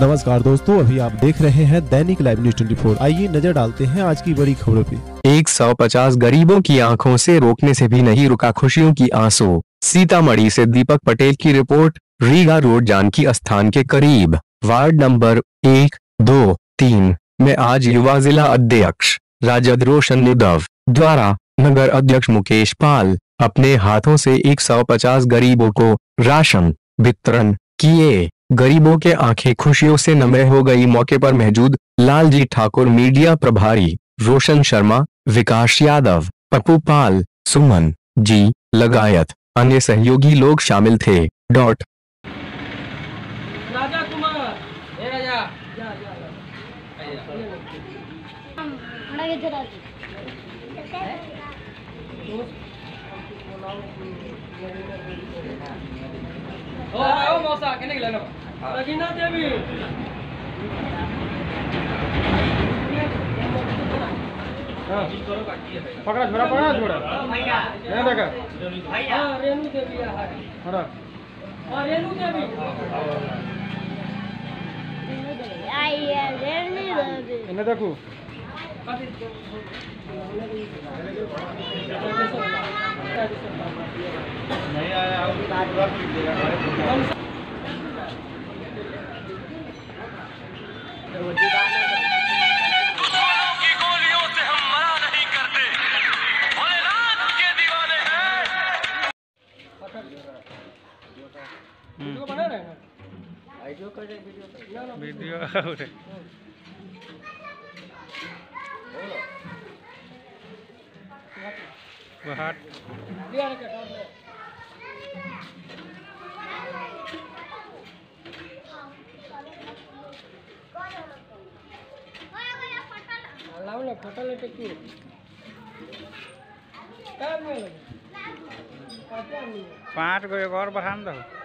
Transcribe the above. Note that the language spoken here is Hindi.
नमस्कार दोस्तों, अभी आप देख रहे हैं दैनिक लाइव न्यूज 24। आइए नजर डालते हैं आज की बड़ी खबरों पे। 150 गरीबों की आंखों से रोकने से भी नहीं रुका खुशियों की आंसू। सीतामढ़ी से दीपक पटेल की रिपोर्ट। रीगा रोड जानकी स्थान के करीब वार्ड नंबर 1, 2, 3 में आज युवा जिला अध्यक्ष राजद रोशन यादव द्वारा नगर अध्यक्ष मुकेश पाल अपने हाथों से 150 गरीबों को राशन वितरण किए। गरीबों के आंखें खुशियों से नमे हो गई। मौके पर मौजूद लालजी ठाकुर, मीडिया प्रभारी रोशन शर्मा, विकास यादव, पप्पू पाल, सुमन जी लगायत अन्य सहयोगी लोग शामिल थे। राजा कुमार, ए राजा, आओ मौसा केने गेल रगीना देवी हां पकड़ा छोड़ा ये देखा हां रेणु देवी है हां रेणु देवी आई है रेणु देवी इन्हें देखो नहीं आया की गोलियों से हम मना नहीं करते, भोलेनाथ के दीवाने हैं। वीडियो बना रहे हैं वीडियो कर रहे वीडियो बाहर बिहार के सामने लाओ ना फोटो लेके क्यों टाइम नहीं लगे 5 गो एक और बढ़ा दो।